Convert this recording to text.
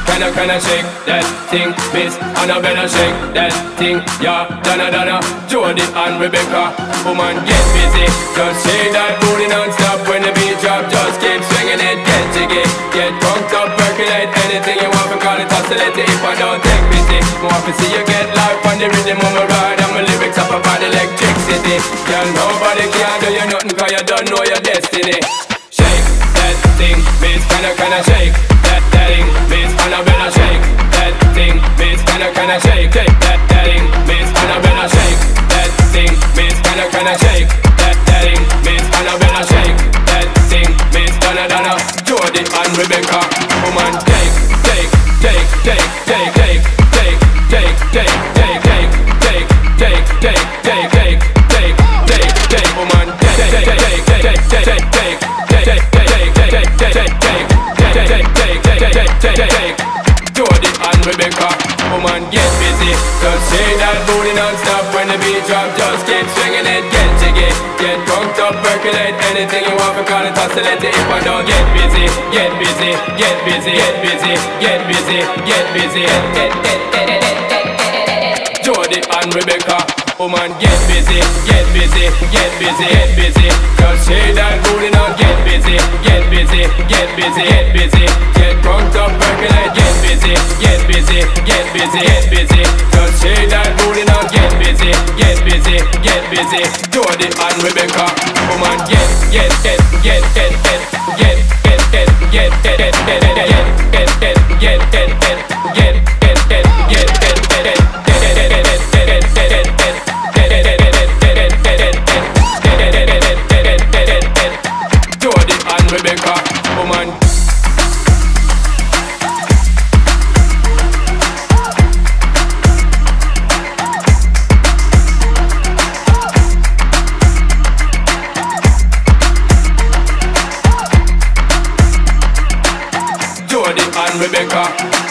Can I shake that thing, Miss Annabella, shake that thing, yeah, Donna, Jody and Rebecca. Woman, get busy, just shake that booty non-stop. When the beat drop, just keep swinging it, get jiggy, get drunk up, percolate anything you want, call it oscillate. If I don't take pity, more to see you get life on the rhythm of my ride, and my lyrics up about electricity. Girl, nobody can do you nothing, cause you don't know your destiny. Shake that thing, Miss can I shake that thing, Miss Annabella, shake that thing, Miss can I shake that thing, Miss Annabella, shake that thing, Miss can I shake that thing, Miss Annabella, shake that thing, Miss Donna, Jody and Rebecca. Woman, take, woman, Jody and Rebecca. Woman, get busy, just shake that booty non-stop. When the beat drop, just keep swinging it, get jiggy, get drunk up, percolate anything you want, call it oscillate. If I don't get busy, get busy, get busy, get busy, get busy, get busy, Jody and Rebecca. Woman, get busy, get busy, get busy, get busy. Just shake that booty now, get busy, get busy, get busy, get busy. Get drunk up, percolate, get busy, get busy, get busy, get busy. Just shake that booty now, get busy, get busy, get busy. Jody and Rebecca. Woman, get Jody and Rebecca. Woman. Jody and Rebecca.